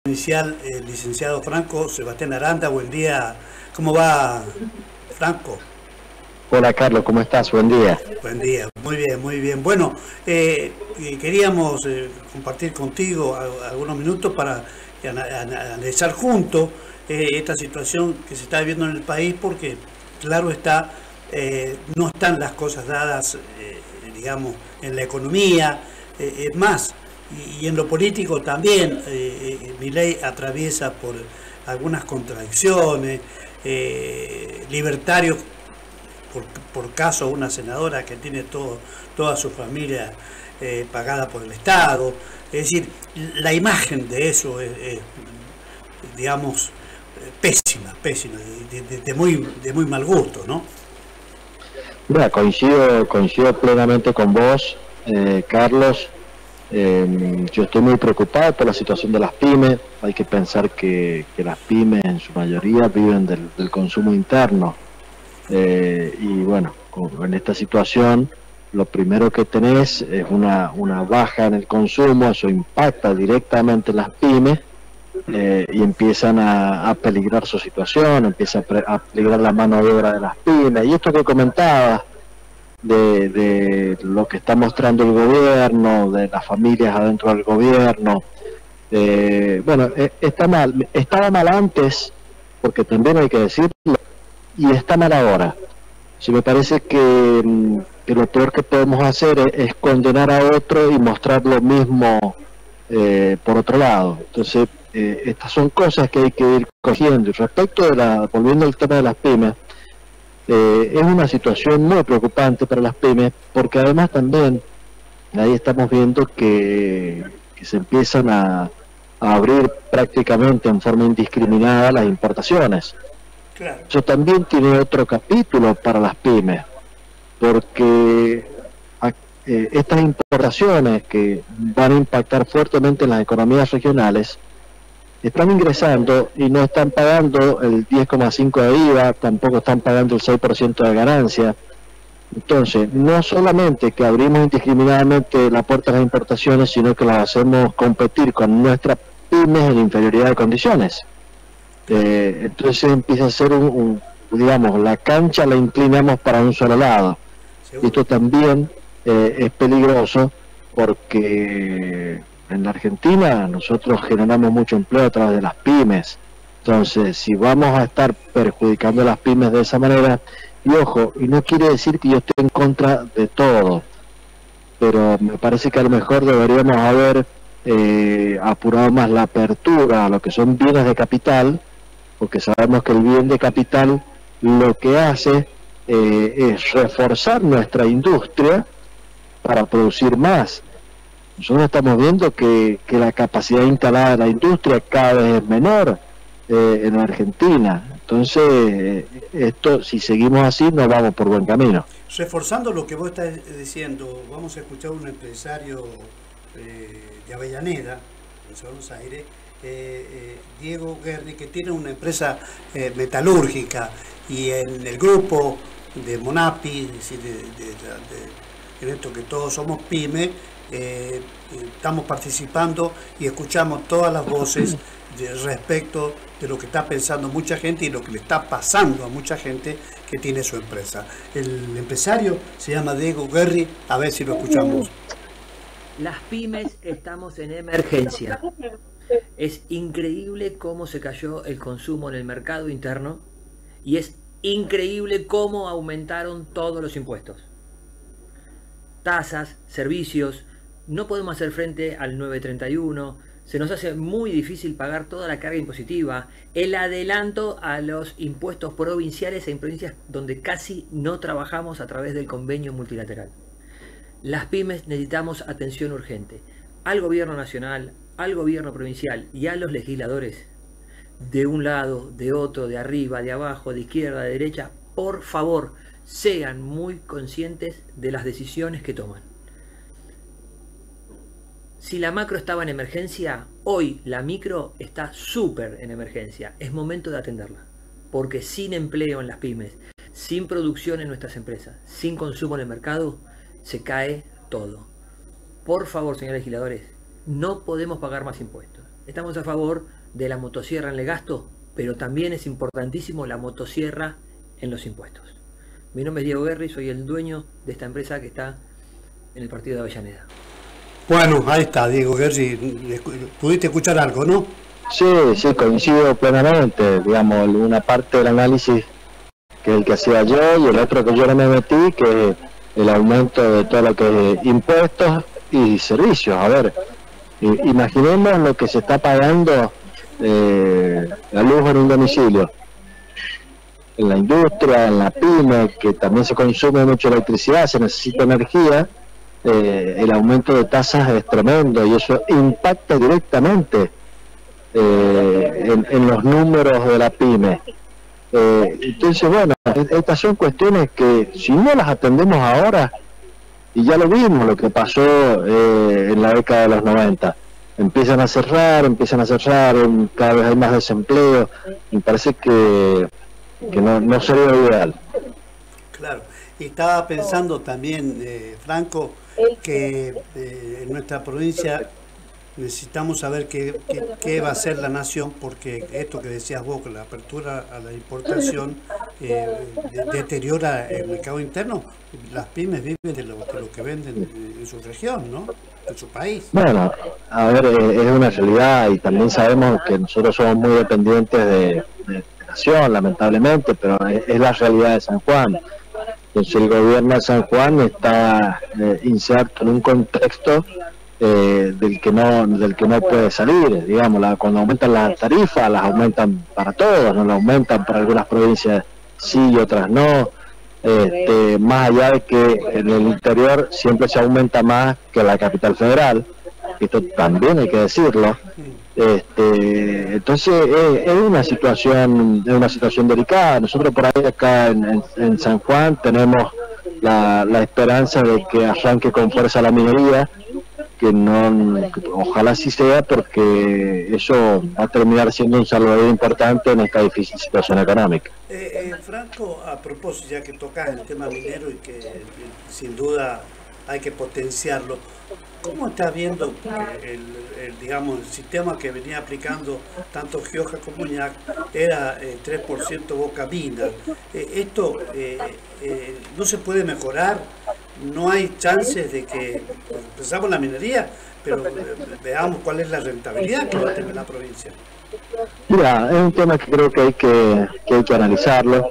Inicial, licenciado Franco Sebastián Aranda, buen día. ¿Cómo va, Franco? Hola Carlos, ¿cómo estás? Buen día. Buen día, muy bien, muy bien. Bueno, queríamos compartir contigo algunos minutos para analizar juntos esta situación que se está viviendo en el país, porque claro está, no están las cosas dadas, digamos, en la economía, es más, y en lo político también. Milei atraviesa por algunas contradicciones, libertarios, por caso una senadora que tiene toda su familia pagada por el Estado. Es decir, la imagen de eso es digamos, pésima, de muy mal gusto, ¿no? Mira, coincido plenamente con vos, Carlos. Yo estoy muy preocupado por la situación de las pymes. Hay que pensar que las pymes en su mayoría viven del consumo interno. Y bueno, en esta situación lo primero que tenés es una baja en el consumo. Eso impacta directamente en las pymes, y empiezan a peligrar su situación, empieza a peligrar la mano de obra de las pymes. Y esto que comentabas de lo que está mostrando el gobierno, de las familias adentro del gobierno, bueno, está mal, estaba mal antes, porque también hay que decirlo, y está mal ahora. Sí, me parece que lo peor que podemos hacer es condenar a otro y mostrar lo mismo por otro lado. Entonces, estas son cosas que hay que ir cogiendo. Y respecto volviendo al tema de las pymes, es una situación muy preocupante para las pymes, porque además también ahí estamos viendo que se empiezan a abrir prácticamente en forma indiscriminada las importaciones. Claro. Eso también tiene otro capítulo para las pymes, porque estas importaciones que van a impactar fuertemente en las economías regionales están ingresando y no están pagando el 10,5% de IVA, tampoco están pagando el 6% de ganancia. Entonces, no solamente que abrimos indiscriminadamente la puerta a las importaciones, sino que las hacemos competir con nuestras pymes en inferioridad de condiciones. Entonces empieza a ser digamos, la cancha la inclinamos para un solo lado. Seguro. Esto también es peligroso, porque en la Argentina nosotros generamos mucho empleo a través de las pymes. Entonces, si vamos a estar perjudicando a las pymes de esa manera, y ojo, y no quiere decir que yo esté en contra de todo, pero me parece que a lo mejor deberíamos haber apurado más la apertura a lo que son bienes de capital, porque sabemos que el bien de capital lo que hace es reforzar nuestra industria para producir más. Nosotros estamos viendo que la capacidad instalada de la industria cada vez es menor en Argentina. Entonces, esto, si seguimos así, no vamos por buen camino. Reforzando lo que vos estás diciendo, vamos a escuchar a un empresario de Avellaneda, en Buenos Aires, Diego Guerri, que tiene una empresa metalúrgica, y en el grupo de Monapi, es decir, en esto que todos somos pymes, estamos participando y escuchamos todas las voces respecto de lo que está pensando mucha gente y lo que le está pasando a mucha gente que tiene su empresa. El empresario se llama Diego Guerri, a ver si lo escuchamos. Las pymes estamos en emergencia. Es increíble cómo se cayó el consumo en el mercado interno, y es increíble cómo aumentaron todos los impuestos. Tasas, servicios, no podemos hacer frente al 931, se nos hace muy difícil pagar toda la carga impositiva, el adelanto a los impuestos provinciales en provincias donde casi no trabajamos a través del convenio multilateral. Las pymes necesitamos atención urgente al gobierno nacional, al gobierno provincial y a los legisladores, de un lado, de otro, de arriba, de abajo, de izquierda, de derecha. Por favor, sean muy conscientes de las decisiones que toman. Si la macro estaba en emergencia, hoy la micro está súper en emergencia. Es momento de atenderla, porque sin empleo en las pymes, sin producción en nuestras empresas, sin consumo en el mercado, se cae todo. Por favor, señores legisladores, no podemos pagar más impuestos. estamos a favor de la motosierra en el gasto, pero también es importantísimo la motosierra en los impuestos. Mi nombre es Diego Guerri, soy el dueño de esta empresa que está en el partido de Avellaneda. Bueno, ahí está, Diego Guerri. ¿Pudiste escuchar algo, no? Sí, sí, coincido plenamente. Digamos, una parte del análisis que es el que hacía yo y el otro que yo no me metí, que es el aumento de todo lo que es impuestos y servicios. A ver, imaginemos lo que se está pagando la luz en un domicilio. En la industria, en la pyme, que también se consume mucha electricidad, se necesita energía, el aumento de tasas es tremendo y eso impacta directamente en los números de la pyme. Entonces, bueno, estas son cuestiones que si no las atendemos ahora, y ya lo vimos lo que pasó en la década de los 90, empiezan a cerrar, cada vez hay más desempleo, me parece que no sería lo ideal. Claro, y estaba pensando también, Franco, que en nuestra provincia necesitamos saber qué va a hacer la nación, porque esto que decías vos, que la apertura a la importación deteriora el mercado interno. Las pymes viven de lo que venden en su región, ¿no? En su país. Bueno, a ver, es una realidad y también sabemos que nosotros somos muy dependientes de nación, lamentablemente, pero es la realidad de San Juan. Entonces el gobierno de San Juan está inserto en un contexto del que no puede salir, digamos, cuando aumentan las tarifas, las aumentan para todos, no las aumentan para algunas provincias sí y otras no, más allá de que en el interior siempre se aumenta más que en la capital federal, esto también hay que decirlo. Entonces es una situación delicada. Nosotros por ahí acá en San Juan tenemos la esperanza de que arranque con fuerza la minería, que ojalá sí sea, porque eso va a terminar siendo un salvavidas importante en esta difícil situación económica. Franco, a propósito, ya que tocas el tema minero y que sin duda hay que potenciarlo, ¿cómo estás viendo digamos, el sistema que venía aplicando tanto Gioja como Uñac era 3% Boca Mina? ¿Esto no se puede mejorar? ¿No hay chances de que empezamos en la minería, pero veamos cuál es la rentabilidad que va a tener la provincia? Mira, es un tema que creo que hay que analizarlo.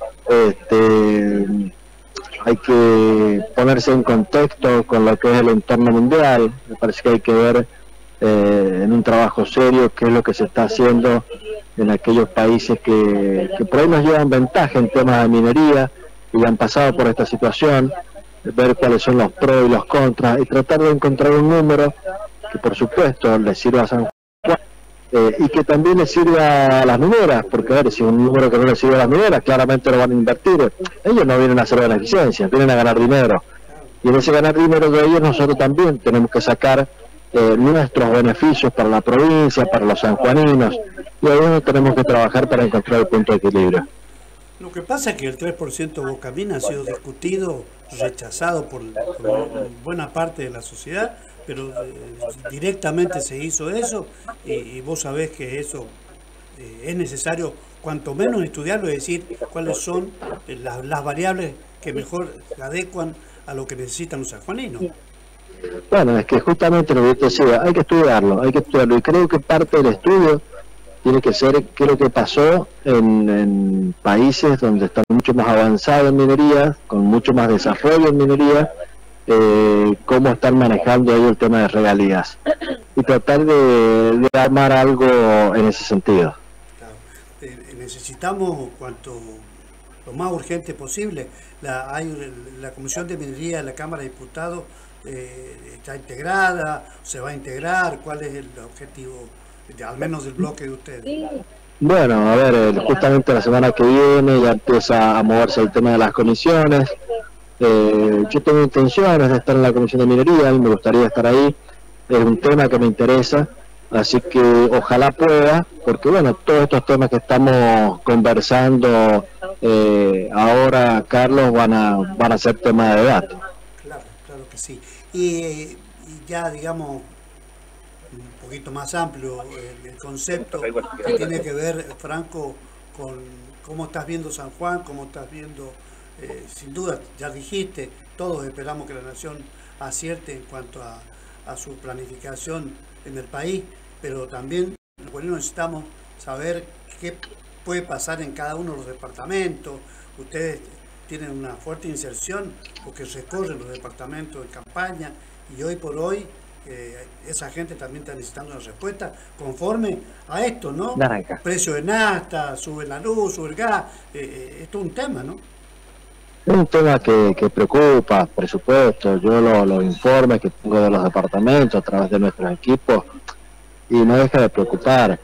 Hay que ponerse en contexto con lo que es el entorno mundial. Me parece que hay que ver en un trabajo serio qué es lo que se está haciendo en aquellos países que por ahí nos llevan ventaja en temas de minería y han pasado por esta situación, ver cuáles son los pros y los contras y tratar de encontrar un número que por supuesto le sirva a San Juan y que también le sirva a las mineras, porque a ver, si un número que no le sirve a las mineras, claramente lo van a invertir. Ellos no vienen a hacer beneficencia, vienen a ganar dinero, y en ese ganar dinero de ellos nosotros también tenemos que sacar nuestros beneficios para la provincia, para los sanjuaninos, y ahí tenemos que trabajar para encontrar el punto de equilibrio. Lo que pasa es que el 3% Boca Mina ha sido discutido, rechazado por buena parte de la sociedad, pero directamente se hizo eso, y vos sabés que eso es necesario cuanto menos estudiarlo, es decir, cuáles son las variables que mejor se adecuan a lo que necesitan los sanjuaninos. Bueno, es que justamente lo que te decía, hay que estudiarlo, y creo que parte del estudio tiene que ser qué es lo que pasó en países donde están mucho más avanzados en minería, con mucho más desarrollo en minería, cómo están manejando ellos el tema de regalías y tratar de armar algo en ese sentido. Claro. Necesitamos lo más urgente posible. La Comisión de Minería de la Cámara de Diputados está integrada, se va a integrar. ¿Cuál es el objetivo, al menos del bloque de ustedes? Bueno, a ver, justamente la semana que viene ya empieza a moverse el tema de las comisiones. Yo tengo intenciones de estar en la Comisión de Minería, me gustaría estar ahí, es un tema que me interesa, así que ojalá pueda, porque bueno, todos estos temas que estamos conversando ahora, Carlos, van a ser tema de debate. Claro, claro que sí. Y ya, digamos, un poquito más amplio el concepto que tiene que ver, Franco, con cómo estás viendo San Juan, cómo estás viendo, sin duda, ya dijiste, todos esperamos que la nación acierte en cuanto a su planificación en el país, pero también necesitamos saber qué puede pasar en cada uno de los departamentos. Ustedes tienen una fuerte inserción porque recorren los departamentos de campaña y hoy por hoy esa gente también está necesitando una respuesta conforme a esto, ¿no? Naranja. Precio de nafta, sube la luz, sube el gas, esto es un tema, ¿no? Es un tema que preocupa, presupuesto. Yo los informes que tengo de los departamentos a través de nuestros equipos y no deja de preocupar.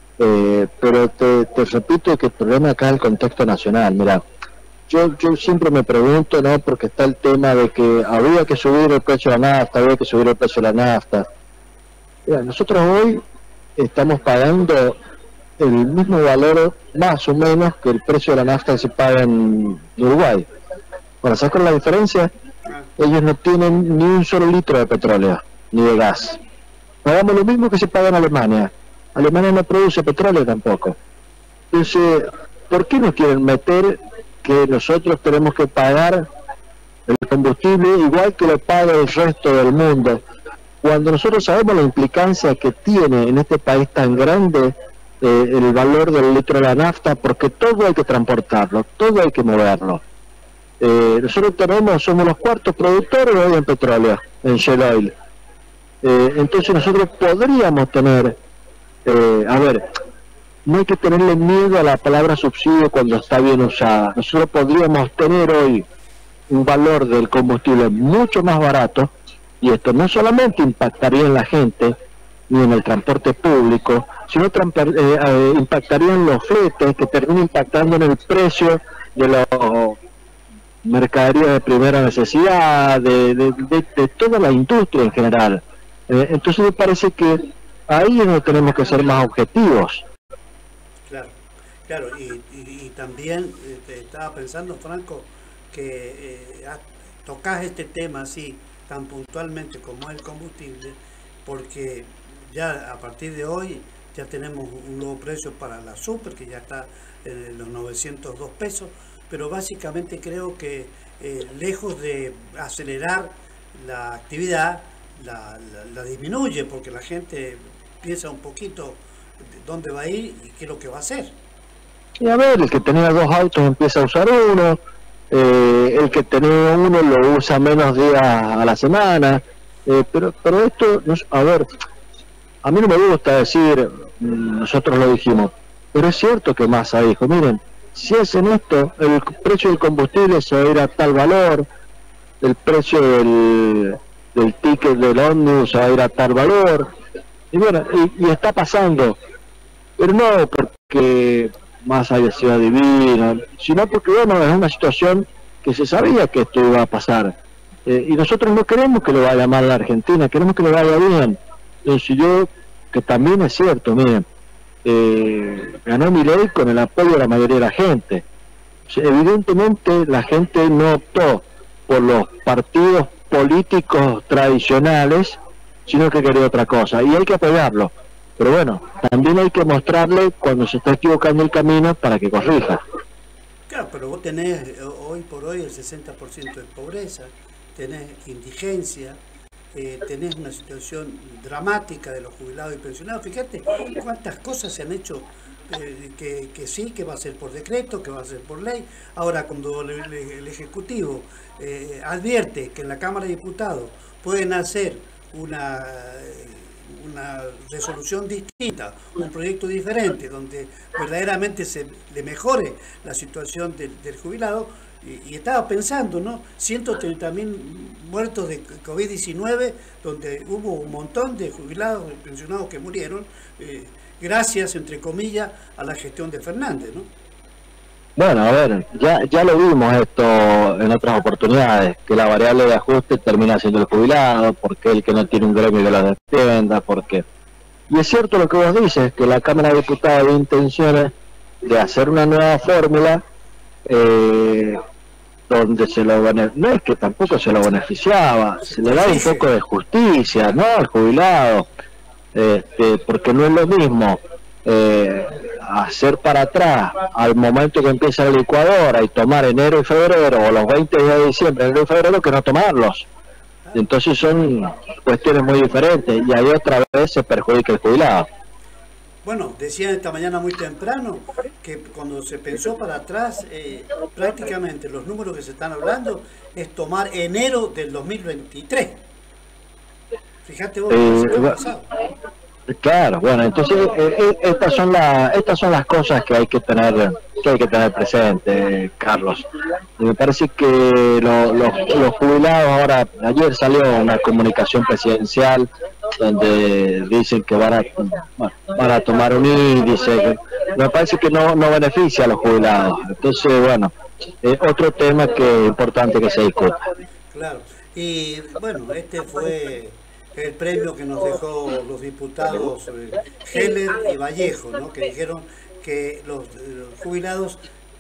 Pero te repito que el problema acá es el contexto nacional. Mira, yo siempre me pregunto, ¿no? Porque está el tema de que había que subir el precio de la nafta, había que subir el precio de la nafta. Mira, nosotros hoy estamos pagando el mismo valor, más o menos, que el precio de la nafta que se paga en Uruguay. Bueno, ¿sabes cuál es la diferencia? Ellos no tienen ni un solo litro de petróleo, ni de gas. Pagamos lo mismo que se paga en Alemania. Alemania no produce petróleo tampoco. Entonces, ¿por qué no quieren meter que nosotros tenemos que pagar el combustible igual que lo paga el resto del mundo? Cuando nosotros sabemos la implicancia que tiene en este país tan grande el valor del litro de la nafta, porque todo hay que transportarlo, todo hay que moverlo. Nosotros somos los cuartos productores hoy en petróleo, en shale oil. Entonces nosotros podríamos tener, a ver, no hay que tenerle miedo a la palabra subsidio cuando está bien usada. Nosotros podríamos tener hoy un valor del combustible mucho más barato, y esto no solamente impactaría en la gente ni en el transporte público, sino impactaría en los fletes, que termina impactando en el precio de los mercaderías de primera necesidad, de toda la industria en general. Entonces me parece que ahí es donde tenemos que ser más objetivos. Claro, y también estaba pensando, Franco, que tocas este tema así tan puntualmente como es el combustible, porque ya a partir de hoy ya tenemos un nuevo precio para la super, que ya está en los 902 pesos, pero básicamente creo que lejos de acelerar la actividad, la disminuye, porque la gente piensa un poquito dónde va a ir y qué es lo que va a hacer. Y a ver, el que tenía 2 autos empieza a usar uno, el que tenía uno lo usa menos días a la semana, pero esto, a ver, a mí no me gusta decir, nosotros lo dijimos, pero es cierto que Massa dijo, miren, si hacen esto, el precio del combustible se va a ir a tal valor, el precio del ticket del ómnibus se va a ir a tal valor, y bueno, y está pasando, pero no porque Massa haya sido divino, sino porque bueno, es una situación que se sabía que esto iba a pasar, y nosotros no queremos que le vaya mal a la Argentina, queremos que le vaya bien. Entonces yo, que también es cierto, miren, ganó Milei con el apoyo de la mayoría de la gente. O sea, evidentemente la gente no optó por los partidos políticos tradicionales, sino que quería otra cosa, y hay que apoyarlo. Pero bueno, también hay que mostrarle cuando se está equivocando el camino para que corrija. Claro, pero vos tenés hoy por hoy el 60% de pobreza, tenés indigencia, tenés una situación dramática de los jubilados y pensionados. Fíjate cuántas cosas se han hecho, que sí, que va a ser por decreto, que va a ser por ley. Ahora, cuando el Ejecutivo advierte que en la Cámara de Diputados pueden hacer una resolución distinta, un proyecto diferente, donde verdaderamente se le mejore la situación del jubilado, y estaba pensando, ¿no? 130.000 muertos de COVID-19, donde hubo un montón de jubilados y pensionados que murieron, gracias, entre comillas, a la gestión de Fernández, ¿no? Bueno, a ver, ya lo vimos esto en otras oportunidades, que la variable de ajuste termina siendo el jubilado, porque el que no tiene un gremio que lo defienda, porque... Y es cierto lo que vos dices, que la Cámara de Diputados había intenciones de hacer una nueva fórmula, donde no es que tampoco se lo beneficiaba, se le daba un poco de justicia, ¿no?, al jubilado. porque no es lo mismo hacer para atrás al momento que empieza la licuadora y tomar enero y febrero, o los 20 días de diciembre, enero y febrero, que no tomarlos. Entonces son cuestiones muy diferentes, y ahí otra vez se perjudica el jubilado. Bueno, decían esta mañana muy temprano que cuando se pensó para atrás, prácticamente los números que se están hablando es tomar enero del 2023. Fíjate vos lo que ha pasado. Claro, bueno, entonces estas son las cosas que hay que tener presente, Carlos. Me parece que los jubilados ahora, ayer salió una comunicación presidencial donde dicen que van a tomar un índice. Me parece que no beneficia a los jubilados. Entonces, bueno, otro tema que es importante que se discuta. Claro, y bueno, este fue el premio que nos dejó los diputados Heller y Vallejo, ¿no? Que dijeron que los jubilados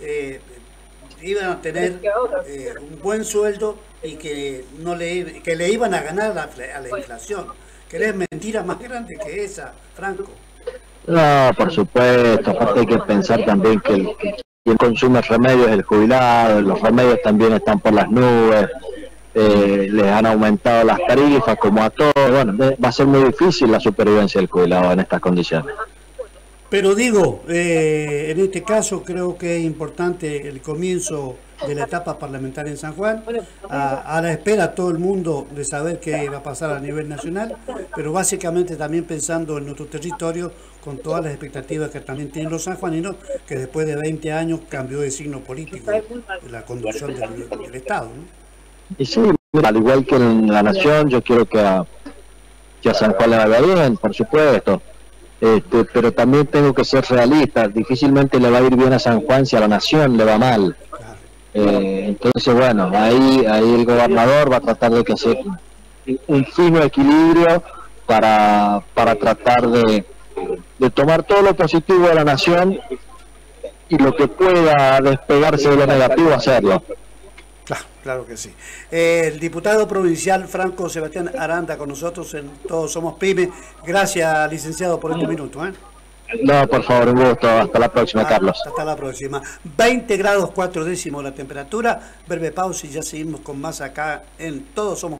iban a tener un buen sueldo y que le iban a ganar a la inflación. Que es mentira más grande que esa, Franco. No, por supuesto, aparte hay que pensar también que quien consume remedios es el jubilado, los remedios también están por las nubes. Les han aumentado las tarifas como a todos. Bueno, va a ser muy difícil la supervivencia del jubilado en estas condiciones. Pero digo, en este caso creo que es importante el comienzo de la etapa parlamentaria en San Juan, a la espera todo el mundo de saber qué va a pasar a nivel nacional, pero básicamente también pensando en nuestro territorio con todas las expectativas que también tienen los sanjuaninos, que después de 20 años cambió de signo político la conducción del Estado, ¿no? Y sí, al igual que en la Nación, yo quiero que a San Juan le vaya bien, por supuesto. Pero también tengo que ser realista. Difícilmente le va a ir bien a San Juan si a la Nación le va mal. Entonces, bueno, ahí el gobernador va a tratar de que hacer un fino equilibrio para tratar de tomar todo lo positivo de la Nación y lo que pueda despegarse de lo negativo, hacerlo. Claro que sí. El diputado provincial Franco Sebastián Aranda con nosotros en Todos Somos Pyme. Gracias, licenciado, por estos minutos. No, por favor, un gusto. Hasta la próxima, Carlos. Hasta la próxima. 20 grados 4 décimos la temperatura. Breve pausa y ya seguimos con más acá en Todos Somos